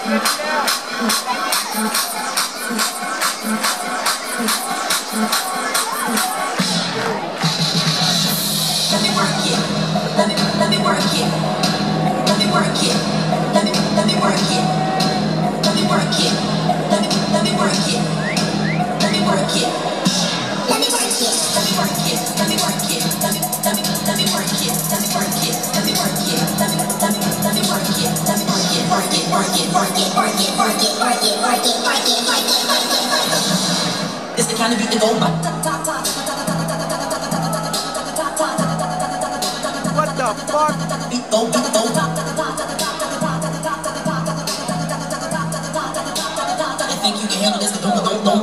It's the kind of beat that go by. What the fuck? Beat go, beat go. I think you can handle this. Don't.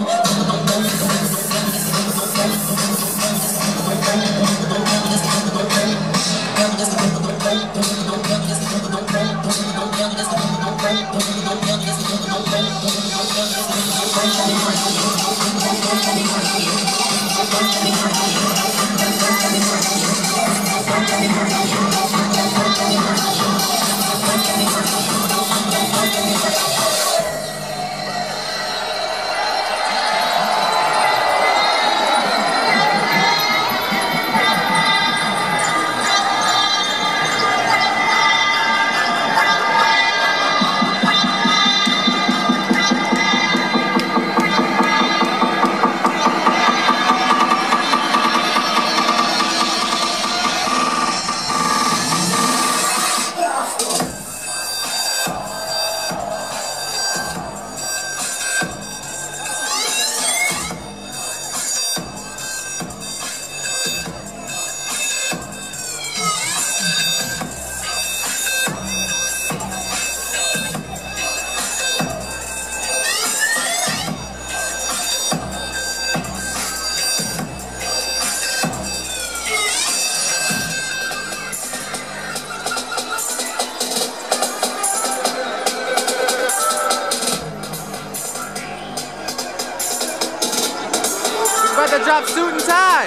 About to drop suit and tie.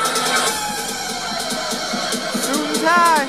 Suit and tie.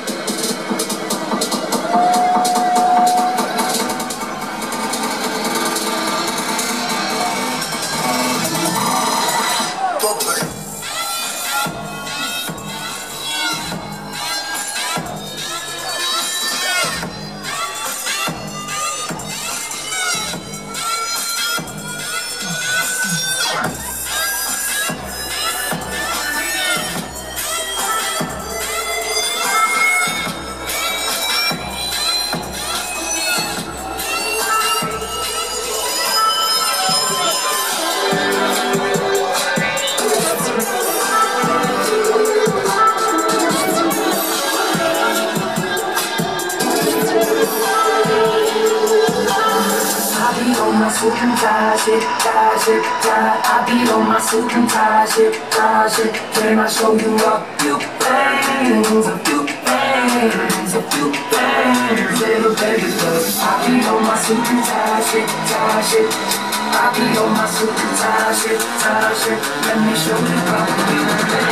Suit and tie shit, I be on my suit and tie shit, Can I show you a few things, little baby love. I be on my suit and tie shit, I be on my suit and tie shit, Let me show you how to do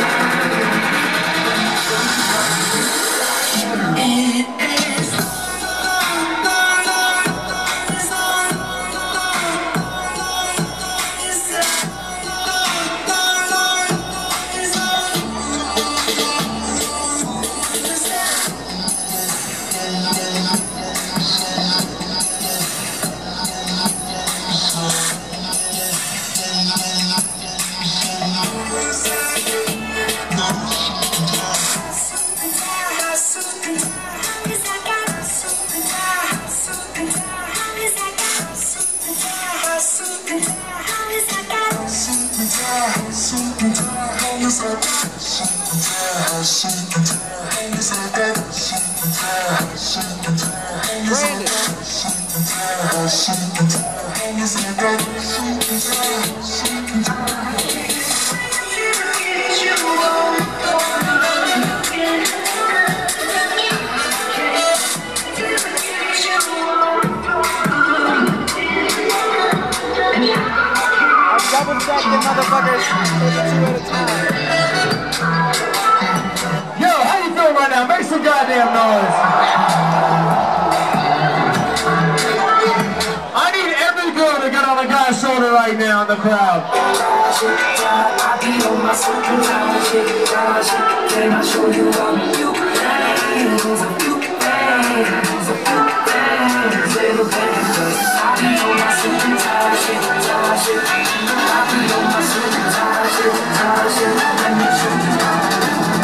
Double check the motherfuckers. Take it 2 at a time. Yo, how you feeling right now? Make some goddamn noise. last shoulder right now in the crowd. I be on my suit and tie shit. Can I show you a few things? A few things, a few things, little things. I be on my suit and tie shit. I be on my suit and tie shit. Let me show you how.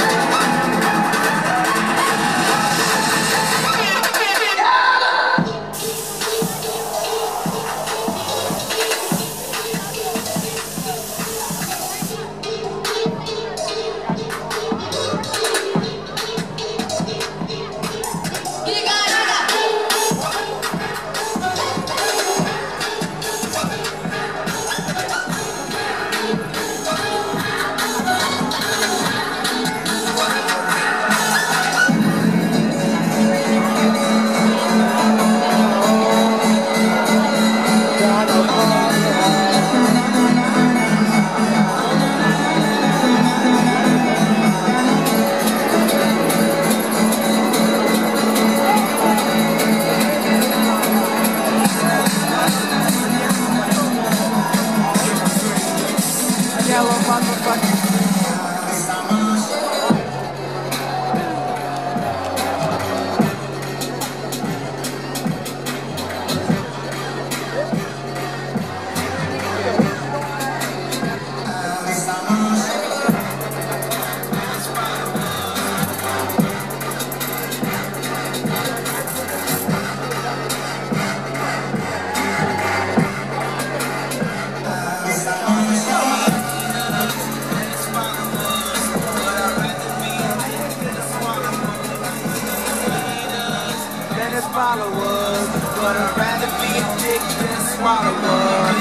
Followers, but I'd rather be a dick than swallowers.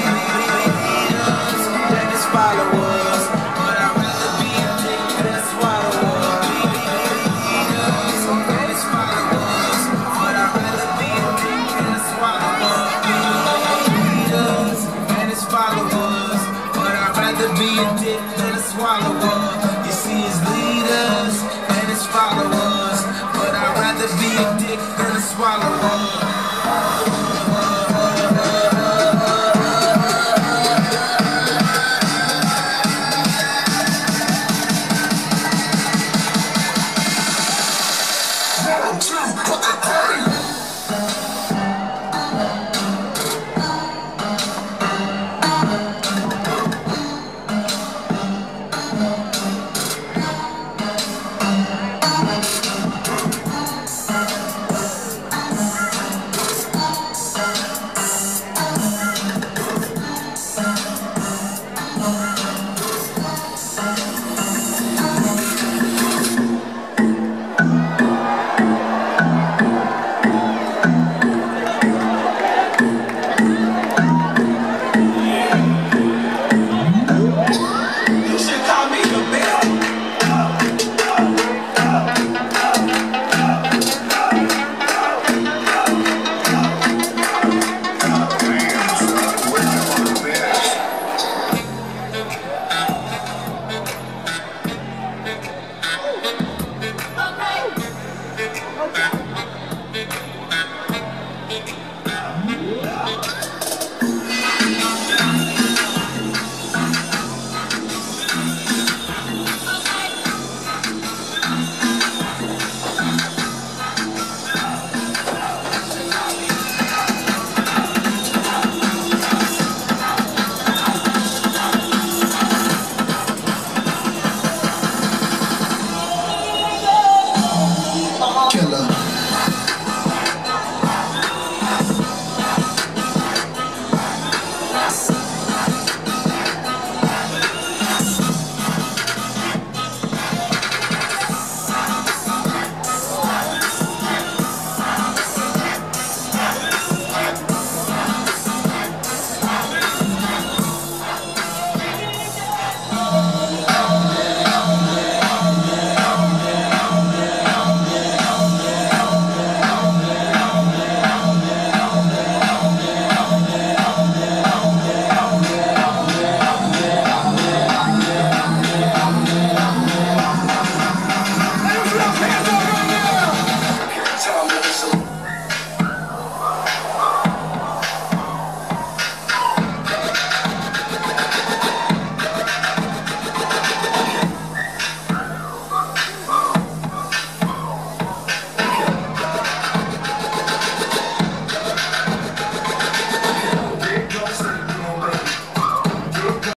Than his followers, but I'd rather be a dick than swallowers. Than his followers, but I'd rather be a dick than swallowers. Than his followers, but I'd rather be a dick than a swallower. You see his leaders and his followers, but I'd rather be a dick than a swallower.